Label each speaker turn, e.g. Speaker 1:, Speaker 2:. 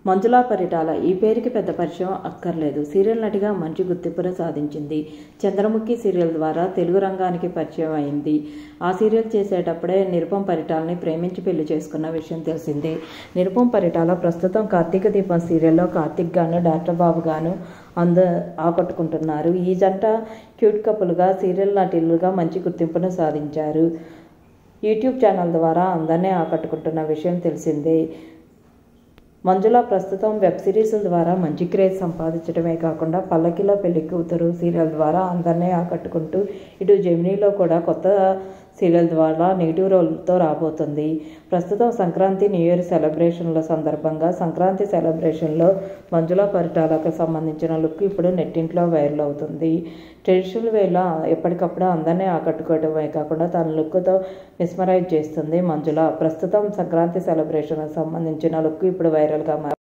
Speaker 1: మంజులా పరిటాల ఈ పేరుకి పెద్ద పరిచయం అక్కర్లేదు. సీరియల్ నటిగా మంచి గుర్తింపును సాధించింది. చంద్రముఖి సీరియల్ ద్వారా తెలుగు రంగానికి పరిచయం అయింది. ఆ సీరియల్ చేసేటప్పుడే నిరుపమ్ పరిటాలని ప్రేమించి పెళ్లి చేసుకున్న విషయం తెలిసిందే. నిరుపమ్ పరిటాల ప్రస్తుతం కార్తీక దీపం సీరియల్లో కార్తీక్ గాను డాక్టర్ బాబు గాను ఆకట్టుకుంటున్నారు. ఈ జంట క్యూట్ కపుల్గా సీరియల్ నటులుగా మంచి గుర్తింపును సాధించారు. యూట్యూబ్ ఛానల్ ద్వారా అందరినీ ఆకట్టుకుంటున్న విషయం తెలిసిందే. మంజుల ప్రస్తుతం వెబ్ సిరీస్ల ద్వారా మంచి క్రేజ్ సంపాదించడమే కాకుండా పల్లకిలో పెళ్లి కూతురు సీరియల్ ద్వారా అందరినీ ఆకట్టుకుంటూ ఇటు జెమినీలో కూడా కొత్త సీరియల్ ద్వారా నెగిటివ్ రోల్తో రాబోతుంది. ప్రస్తుతం సంక్రాంతి న్యూ ఇయర్ సెలబ్రేషన్ల సందర్భంగా సంక్రాంతి సెలబ్రేషన్లో మంజుల పరిటాలకు సంబంధించిన లుక్ ఇప్పుడు నెట్టింట్లో వైరల్ అవుతుంది. ట్రెడిషనల్ వేలో ఎప్పటికప్పుడు అందరినీ ఆకట్టుకోవడమే కాకుండా తన లుక్తో మిస్మరైజ్ చేస్తుంది మంజుల. ప్రస్తుతం సంక్రాంతి సెలబ్రేషన్లకు సంబంధించిన లుక్ ఇప్పుడు వైరల్గా